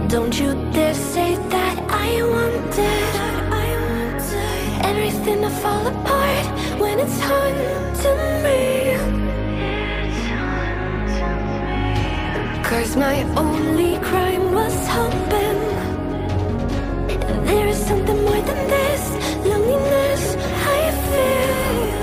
Don't you dare say that I wanted everything to fall apart when it's haunting me. 'Cause my only crime was hoping there is something more than this loneliness I feel.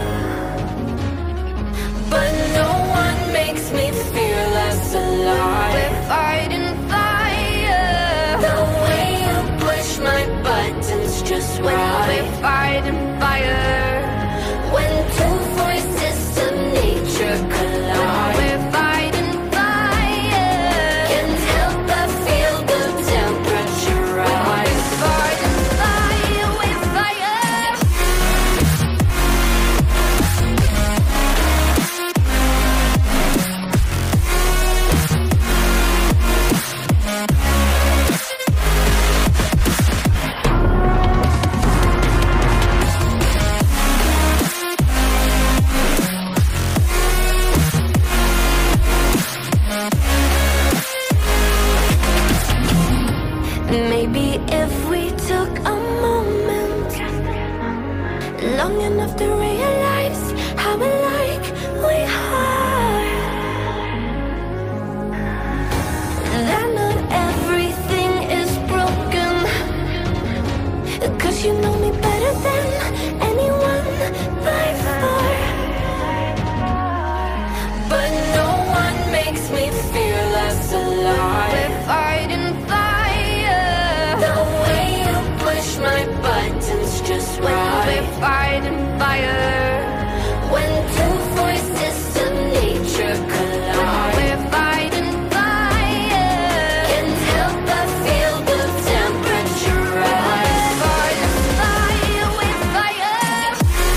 But no one makes me feel less alive. We're fighting fire. The way you push my buttons just right. We're fighting fire. When two voices of nature collide. We're fighting fire. Can't help but feel the temperature rise. We're fighting fire. We're fire. Maybe if we took a moment long enough to realize how alike we are, that not everything is broken. 'Cause you know me better than anyone by far. But no one makes me feel less alive. We're fighting fire. The way you push my buttons just right. We're fighting fire. When two voices of nature collide. We're fighting fire. Can't help but feel the temperature rise. We're fighting fire. We're fire.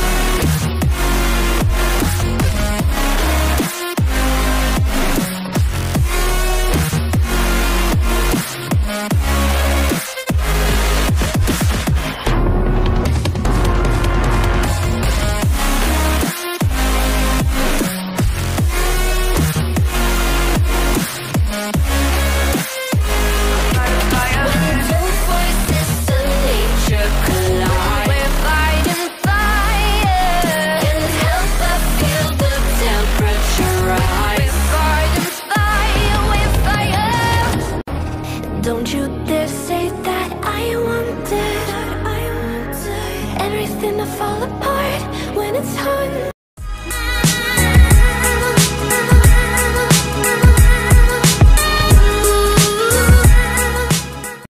Don't you dare say that I wanted everything to fall apart when it's haunting.